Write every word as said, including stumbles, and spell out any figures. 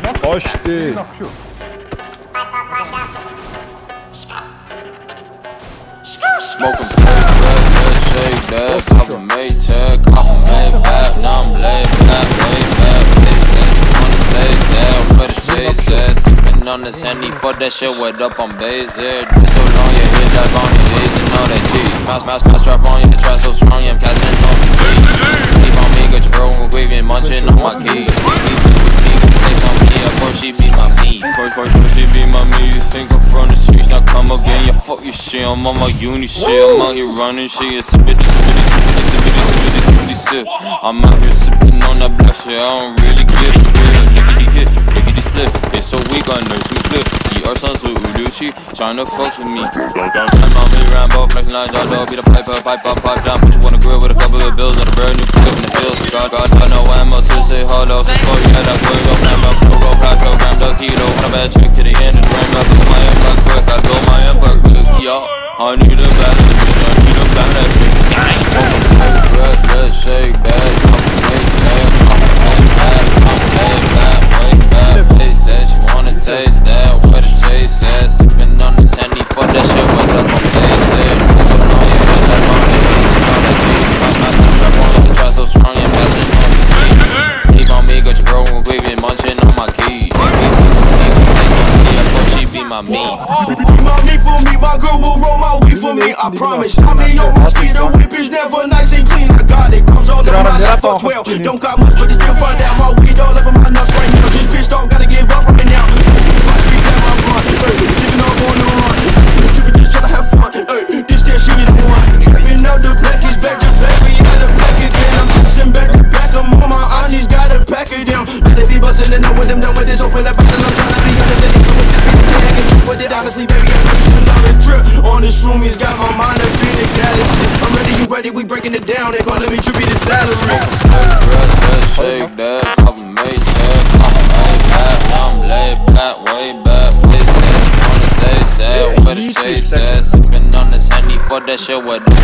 Hoşti. Smoking shake that, pop a Maytag, pop a Maybach, now I'm laid back, laid back, taste that, wanna taste that, what it taste that, sippin' on this Henny, fuck that shit wet up on Bazer, been so long, you hit that on the days and all that cheese, mouse, mouse, mouse, strap on you, the try so strong, yeah, I'm catching on the key, sleep on me, got your bro, we're waving, munching on my keys, taste on me, of course she be my meat, of course, of course she be my meat, you think I'm from the streets, now come again, yeah, fuck your shit, I'm on my uni shit, I'm out here running shit, sippity, sippity, sippity, sippity, sippity, sippity, sip. I'm out here sipping on that black shit, I don't really get it, real. Lickety hit, lickety slip, it's so weak, I nurse me clip. Eat our sons with Uduchi, tryna fuck with me. I'm on me Rambo, flexing lines, all dog, beat a pipe up, pipe up, pipe down. Put you on the grill with a couple of bills and a brand new clip in the hills. God, God, I know ammo to say hard out, since four, you had that boy, go climb up, go, go, plateau, gram, duck, keto. When I bad check to the end of the rain, I blew my inbox quick, I blew my inbox quick, y'all. I need a balance, I need a balance. Dress, dress, shake that, I'm a Maytag, I'm a Maybach, I'm a Maybach, way back, taste that, you wanna taste that, what it taste that, sippin' on this Henny, fuck that shit, what's up on Bazer, so long, you hit that on the days and all that cheese, mouse, mouse, mouse, strap on you, the try so strong, yeah, catching on the key, sleep on me, got your bro, we're waving, munching on my keys, she be my meat. Be my meat for me, my girl will roll my weed for me, I promise. I mean, yo, my speed, the whip is never nice and clean. I got it, comes all over my life for twelve. Don't got much, but it's still fun down. My weed all over my nuts right now. This bitch dog gotta give up right now. My street down my blunt, living off on the run. Trippin' this shit, I have fun. This that shit is one. Trippin' out the black is back to back. We had a pack again. I'm mixing back to back. I'm on my aunties, gotta pack it down. Let it be bustin' and know when them done with this. Open up, I'm trying to be under the but it honestly, baby, I'm ready to love it. Trip on the shroomies, got my mind up in the galaxy. I'm ready, you ready, we breaking it down. They gon' let me trippy the salary. Shake that, pop a Maytag, pop a Maybach, now I'm laid back, way back, taste that, wanna taste that, what it taste that, sippin' on this Henny, fuck that shit, what